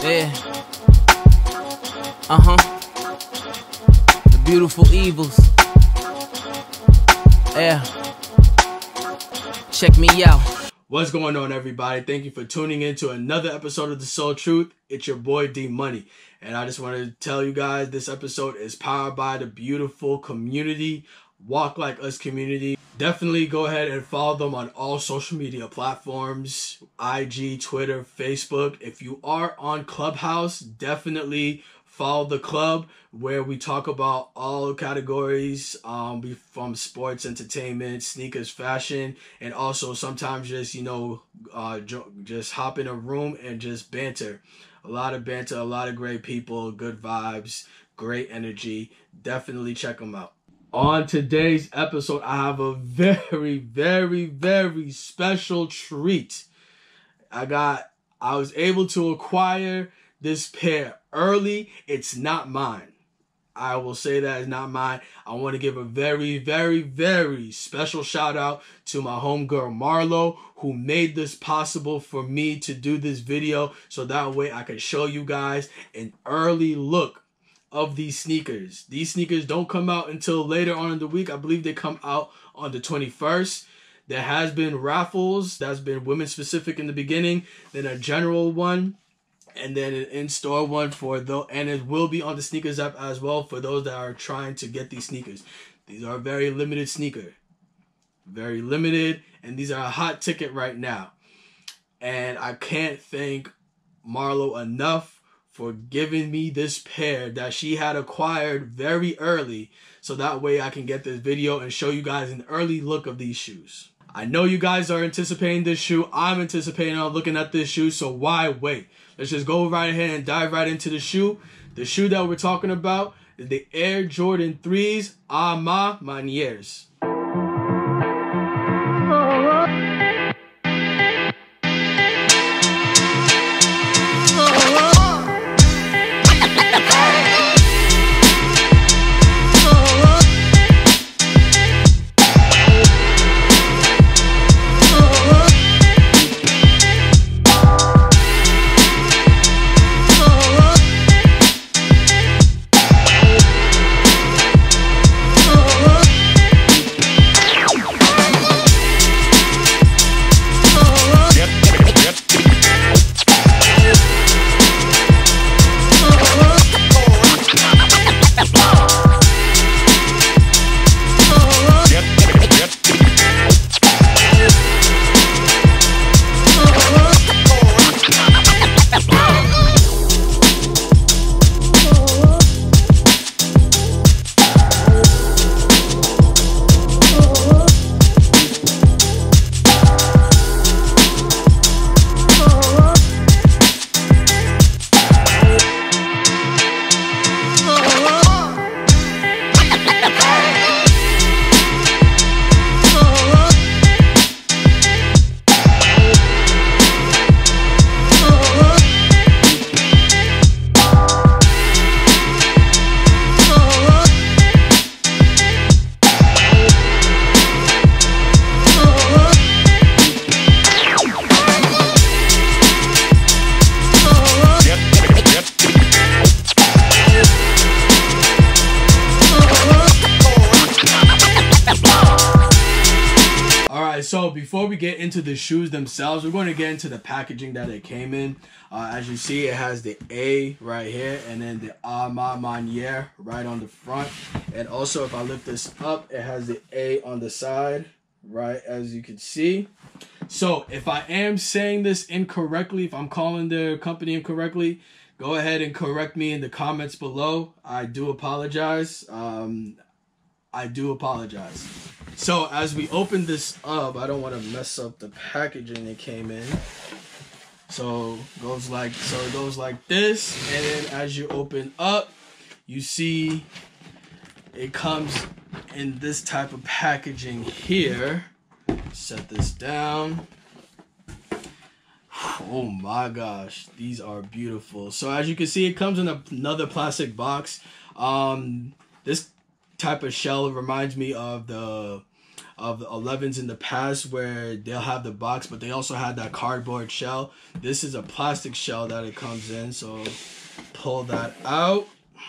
Yeah. The beautiful evils. Yeah. Check me out. What's going on, everybody? Thank you for tuning in to another episode of The Soul Truth. It's your boy D Money, and I just want to tell you guys this episode is powered by the beautiful community, Walk Like Us community. Definitely go ahead and follow them on all social media platforms, IG, Twitter, Facebook. If you are on Clubhouse, definitely follow the club where we talk about all categories from sports, entertainment, sneakers, fashion, and also sometimes just, just hop in a room and just banter. A lot of banter, a lot of great people, good vibes, great energy. Definitely check them out. On today's episode, I have a very, very, very special treat. I was able to acquire this pair early. It's not mine. I will say that it's not mine. I want to give a very, very, very special shout out to my homegirl Marlo, who made this possible for me to do this video so that way I can show you guys an early look of these sneakers. These sneakers don't come out until later on in the week. I believe they come out on the 21st. There has been raffles. That's been women specific in the beginning. Then a general one. And then an in-store one and it will be on the sneakers app as well for those that are trying to get these sneakers. These are a very limited sneaker. Very limited. And these are a hot ticket right now. And I can't thank Marlo enough for giving me this pair that she had acquired very early, so that way I can get this video and show you guys an early look of these shoes. I know you guys are anticipating this shoe. I'm anticipating on looking at this shoe, so why wait? Let's just go right ahead and dive right into the shoe. The shoe that we're talking about is the Air Jordan 3s A Ma Manières. So before we get into the shoes themselves, we're going to get into the packaging that it came in. As you see, it has the A right here and then the A Ma Manières right on the front. And also, if I lift this up, it has the A on the side, right, as you can see. So if I am saying this incorrectly, if I'm calling the company incorrectly, go ahead and correct me in the comments below. I do apologize. So as we open this up, I don't want to mess up the packaging it came in. So it goes like this, and then as you open up, you see it comes in this type of packaging here. Set this down. Oh my gosh, these are beautiful. So as you can see, it comes in another plastic box. This type of shell reminds me of the of the 11s in the past where they'll have the box, but they also had that cardboard shell. This is a plastic shell that it comes in, so pull that out.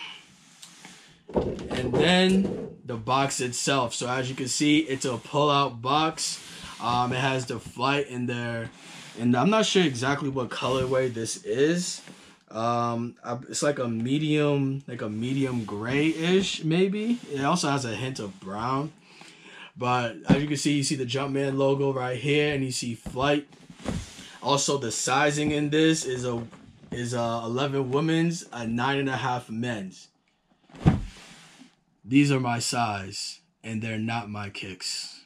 And then the box itself. So as you can see, it's a pull-out box. It has the flight in there, and I'm not sure exactly what colorway this is. It's like a medium gray-ish maybe. It also has a hint of brown. But as you can see, you see the Jumpman logo right here, and you see flight. Also, the sizing in this is 11 women's, a 9.5 men's. These are my size, and they're not my kicks.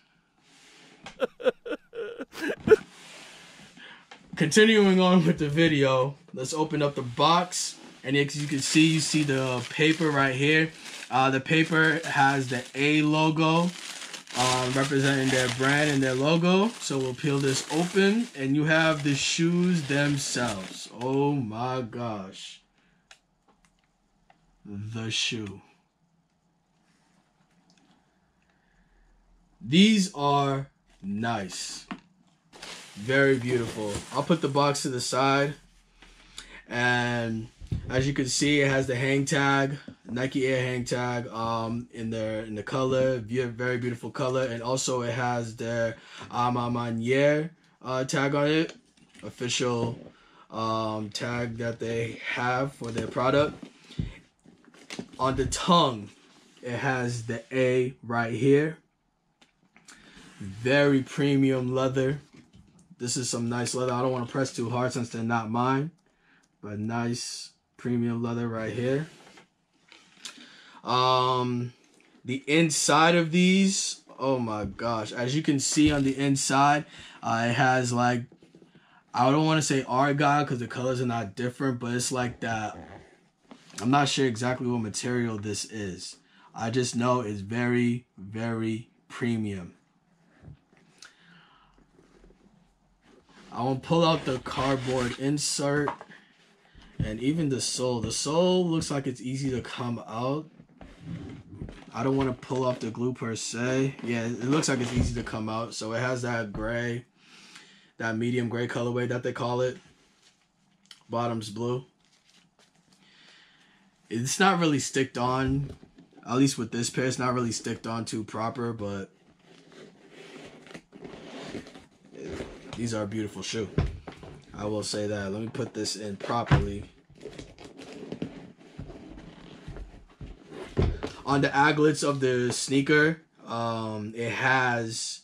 Continuing on with the video, let's open up the box, and as you can see, you see the paper right here. The paper has the A logo, representing their brand and their logo. So we'll peel this open, and you have the shoes themselves. Oh my gosh. The shoe. These are nice. Very beautiful. I'll put the box to the side, and as you can see, it has the hang tag, Nike Air hang tag, in the color, very beautiful color, and also it has their A Ma Manière tag on it, official tag that they have for their product. On the tongue, it has the A right here. Very premium leather. This is some nice leather. I don't want to press too hard since they're not mine, but nice premium leather right here. The inside of these, oh my gosh, as you can see on the inside, it has like, I don't want to say argyle because the colors are not different, but it's like that. I'm not sure exactly what material this is. I just know it's very, very premium. I will pull out the cardboard insert, and even the sole. The sole looks like it's easy to come out. I don't want to pull off the glue per se. Yeah, it looks like it's easy to come out. So it has that gray, that medium gray colorway that they call it. Bottom's blue. It's not really sticked on, at least with this pair, it's not really sticked on too proper, but these are a beautiful shoe. I will say that. Let me put this in properly. On the aglets of the sneaker, it has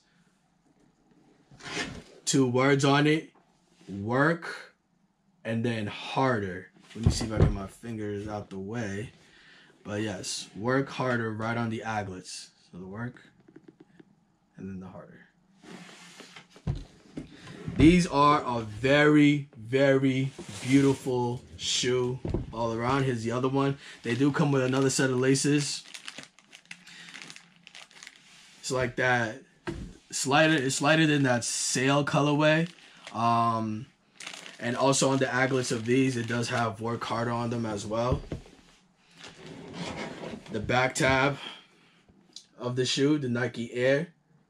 2 words on it. Work and then harder. Let me see if I get my fingers out the way. But yes, work harder right on the aglets. So the work and then the harder. These are a very, very beautiful shoe all around. Here's the other one. They do come with another set of laces. It's like that. It's lighter than that sail colorway. And also on the aglets of these, it does have work harder on them as well. The back tab of the shoe, the Nike Air.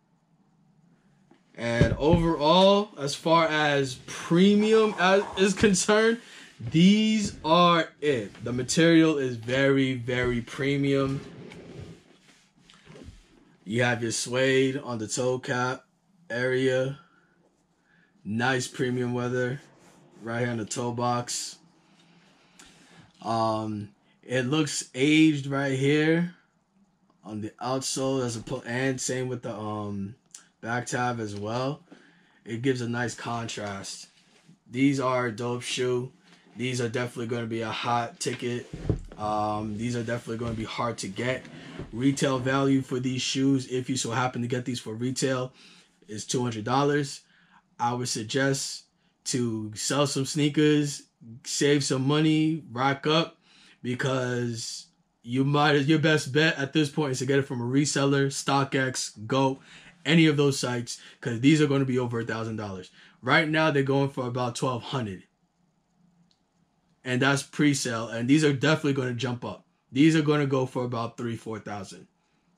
And overall, as far as premium is concerned, these are it. The material is very, very premium. You have your suede on the toe cap area. Nice premium leather right here on the toe box. It looks aged right here on the outsole, and same with the back tab as well. It gives a nice contrast. These are a dope shoe. These are definitely going to be a hot ticket. These are definitely going to be hard to get. Retail value for these shoes, if you so happen to get these for retail, is $200. I would suggest to sell some sneakers, save some money, rack up, because your best bet at this point is to get it from a reseller, StockX, GOAT, any of those sites, because these are going to be over $1,000. Right now, they're going for about $1,200. And that's pre-sale, and these are definitely going to jump up. These are going to go for about $3,000-$4,000.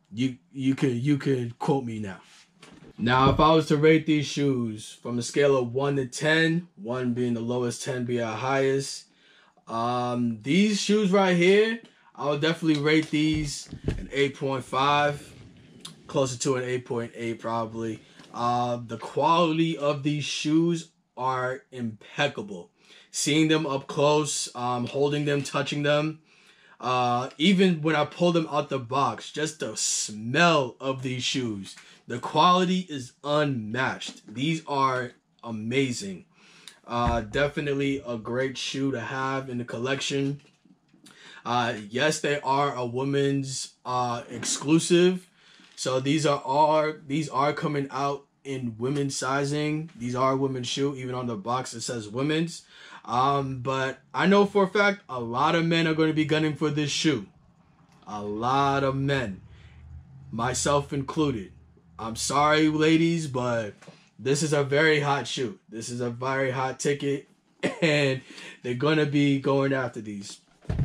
you could quote me now. Now, if I was to rate these shoes from a scale of 1 to 10, 1 being the lowest, 10 being the highest, these shoes right here, I would definitely rate these an 8.5, closer to an 8.8 probably. The quality of these shoes are impeccable. Seeing them up close, holding them, touching them, even when I pull them out the box, just the smell of these shoes, the quality is unmatched. These are amazing. Definitely a great shoe to have in the collection. Yes, they are a women's exclusive. So these are coming out in women's sizing. These are women's shoe. Even on the box it says women's. But I know for a fact a lot of men are going to be gunning for this shoe. A lot of men, myself included. I'm sorry, ladies, but this is a very hot shoe. This is a very hot ticket, and they're going to be going after these.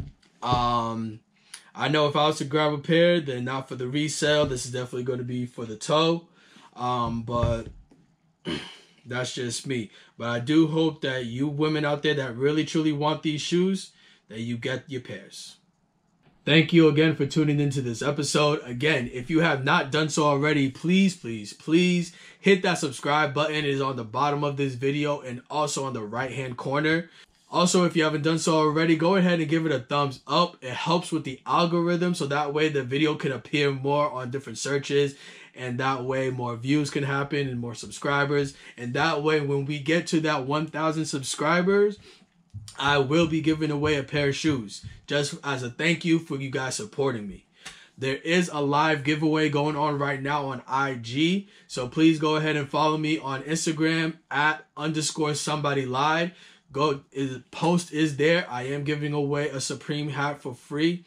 I know if I was to grab a pair, they're not for the resale. This is definitely going to be for the toe. But that's just me. But I do hope that you women out there that really truly want these shoes, that you get your pairs. Thank you again for tuning into this episode. Again, if you have not done so already, please hit that subscribe button. It is on the bottom of this video and also on the right hand corner. Also, if you haven't done so already, go ahead and give it a thumbs up. It helps with the algorithm, so that way the video can appear more on different searches, and that way more views can happen and more subscribers. And that way, when we get to that 1,000 subscribers, I will be giving away a pair of shoes just as a thank you for you guys supporting me. There is a live giveaway going on right now on IG, so please go ahead and follow me on Instagram @_somebodylied. Post is there. I am giving away a Supreme hat for free.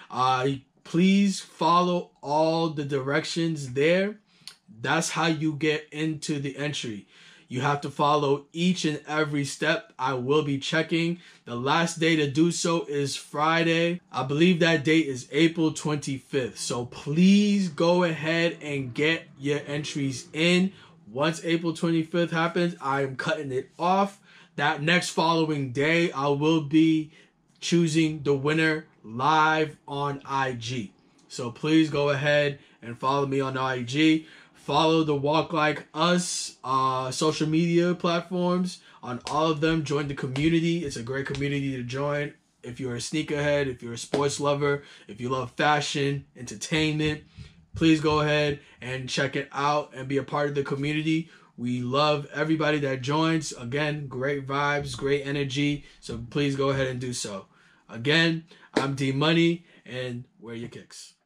Please follow all the directions there. That's how you get into the entry. You have to follow each and every step. I will be checking. The last day to do so is Friday. I believe that date is April 25th. So please go ahead and get your entries in. Once April 25th happens, I'm cutting it off. That next following day, I will be choosing the winner live on IG. So please go ahead and follow me on IG. Follow the Walk Like Us social media platforms. On all of them, join the community. It's a great community to join. If you're a sneakerhead, if you're a sports lover, if you love fashion, entertainment, please go ahead and check it out and be a part of the community. We love everybody that joins. Again, great vibes, great energy. So please go ahead and do so. Again, I'm D Money, and wear your kicks.